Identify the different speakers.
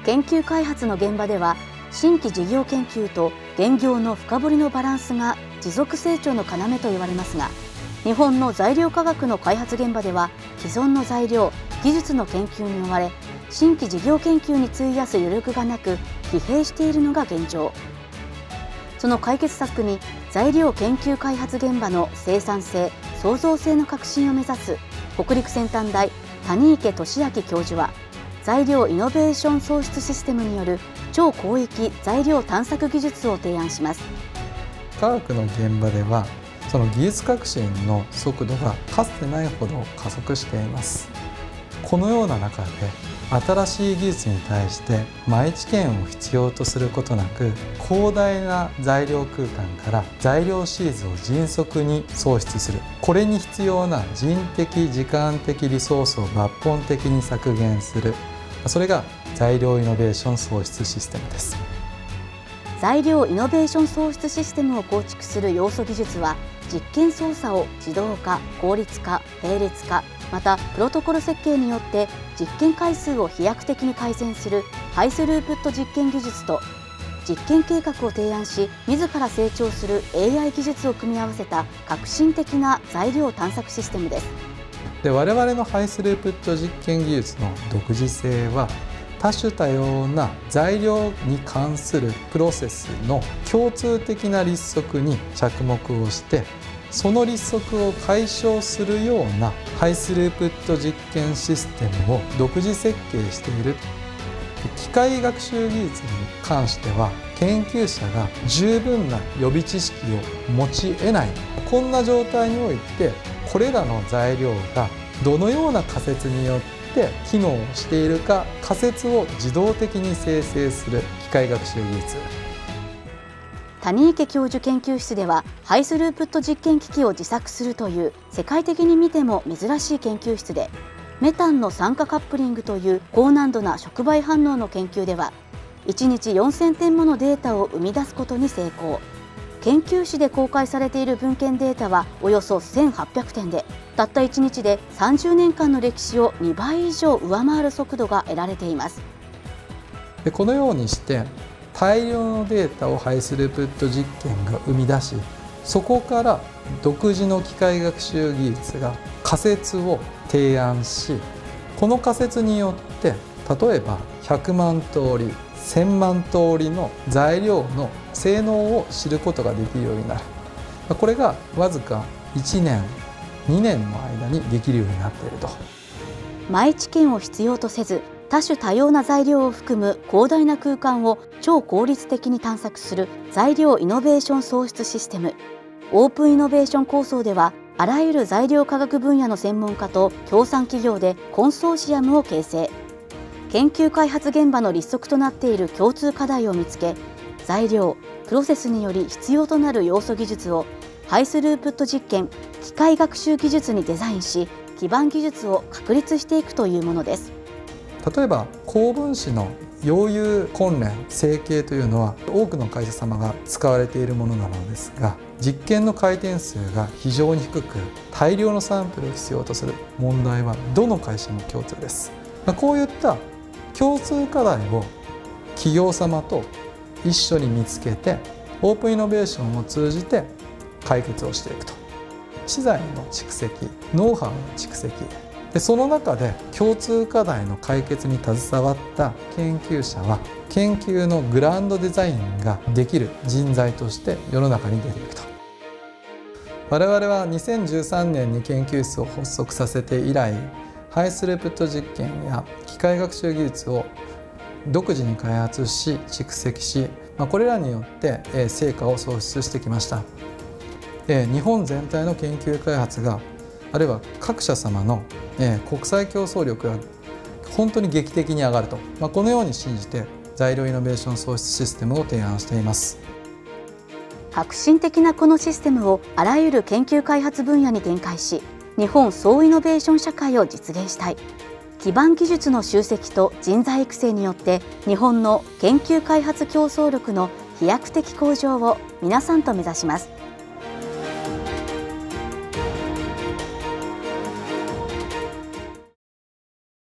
Speaker 1: 研究開発の現場では、新規事業研究と現業の深掘りのバランスが持続成長の要と言われますが、日本の材料科学の開発現場では既存の材料・技術の研究に追われ、新規事業研究に費やす余力がなく疲弊しているのが現状。その解決策に材料研究開発現場の生産性・創造性の革新を目指す北陸先端大谷池俊明教授は、材料イノベーション創出システムによる超広域材料探索技術を提案します。
Speaker 2: 科学の現場ではその技術革新の速度がかつてないほど加速しています。このような中で新しい技術に対して前知見を必要とすることなく、広大な材料空間から材料シーズを迅速に創出する、これに必要な人的時間的リソースを抜本的に削減する、それが材料イノベーション創出システムです。
Speaker 1: 材料イノベーション創出システムを構築する要素技術は、実験操作を自動化、効率化、並列化、またプロトコル設計によって実験回数を飛躍的に改善するハイスループット実験技術と、実験計画を提案し自ら成長する AI 技術を組み合わせた革新的な材料探索システムです。
Speaker 2: 我々のハイスループット実験技術の独自性は、多種多様な材料に関するプロセスの共通的な立足に着目をして、その立足を解消するようなハイスループット実験システムを独自設計している。機械学習技術に関しては研究者が十分な予備知識を持ち得ない、こんな状態においてこれらの材料がどのような仮説によって機能しているか、仮説を自動的に生成する機械学習技術。
Speaker 1: 谷池教授研究室では、ハイスループット実験機器を自作するという世界的に見ても珍しい研究室で、メタンの酸化カップリングという高難度な触媒反応の研究では、1日4000点ものデータを生み出すことに成功。研究誌で公開されている文献データはおよそ1800点で、たった1日で30年間の歴史を2倍以上上回る速度が得られています。
Speaker 2: このようにして大量のデータをハイスループット実験が生み出し、そこから独自の機械学習技術が仮説を提案し、この仮説によって例えば100万通り1000万通りの材料の性能を知ることができるようになる。これがわずか1年2年の間にできるようになっていると。
Speaker 1: 前知見を必要とせず、多種多様な材料を含む広大な空間を超効率的に探索する材料イノベーション創出システム。オープンイノベーション構想では、あらゆる材料科学分野の専門家と協賛企業でコンソーシアムを形成。研究開発現場の立足となっている共通課題を見つけ、材料・プロセスにより必要となる要素技術をハイスループット実験・機械学習技術にデザインし、基盤技術を確立していくというものです。
Speaker 2: 例えば高分子の溶融混連成形というのは多くの会社様が使われているものなのですが、実験の回転数が非常に低く大量のサンプルを必要とする問題はどの会社も共通です。こういった共通課題を企業様と一緒に見つけて、オープンイノベーションを通じて解決をしていくと。知財の蓄積、ノウハウの蓄積で、その中で共通課題の解決に携わった研究者は研究のグランドデザインができる人材として世の中に出ていくと。我々は2013年に研究室を発足させて以来、ハイスループット実験や機械学習技術を独自に開発し蓄積し、これらによって成果を創出してきました。日本全体の研究開発が、あるいは各社様の国際競争力が本当に劇的に上がると、このように信じて材料イノベーション創出システムを提案しています。
Speaker 1: 革新的なこのシステムをあらゆる研究開発分野に展開し、日本総イノベーション社会を実現したい。基盤技術の集積と人材育成によって日本の研究開発競争力の飛躍的向上を皆さんと目指します。